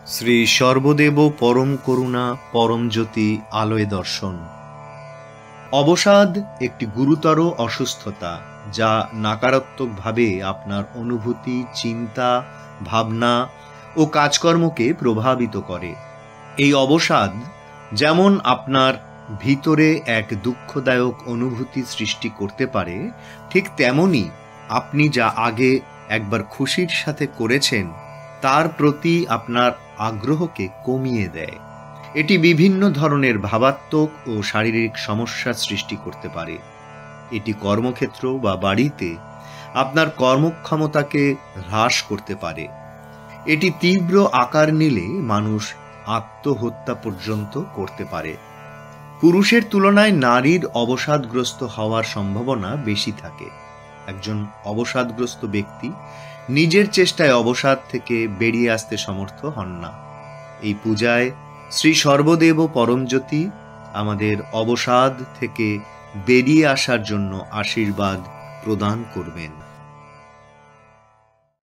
শ্রী সর্বদেব পরম করুণা পরম জ্যোতি আলোয় দর্শন। অবসাদ একটি গুরুতর অসুস্থতা যা নাকারাত্মকভাবে আপনার অনুভূতি, চিন্তা, ভাবনা ও কাজকর্মকে প্রভাবিত করে। এই অবসাদ যেমন আপনার ভিতরে এক দুঃখদায়ক অনুভূতি সৃষ্টি করতে পারে, ঠিক তেমনি আপনি যা আগে একবার খুশির সাথে করেছেন তার প্রতি আপনার আগ্রহকে কমিয়ে দেয়। এটি বিভিন্ন ধরনের ভাবাত্মক ও শারীরিক সমস্যা সৃষ্টি করতে পারে। এটি কর্মক্ষেত্র বা বাড়িতে আপনার কর্মক্ষমতাকে হ্রাস করতে পারে। এটি তীব্র আকার নিলে মানুষ আত্মহত্যা পর্যন্ত করতে পারে। পুরুষের তুলনায় নারীর অবসাদগ্রস্ত হওয়ার সম্ভাবনা বেশি থাকে। একজন অবসাদগ্রস্ত ব্যক্তি নিজের চেষ্টায় অবসাদ থেকে বেরিয়ে আসতে সমর্থ হন না। এই পূজায় শ্রী সর্বদেব পরমজ্যোতি আমাদের অবসাদ থেকে বেরিয়ে আসার জন্য আশীর্বাদ প্রদান করবেন।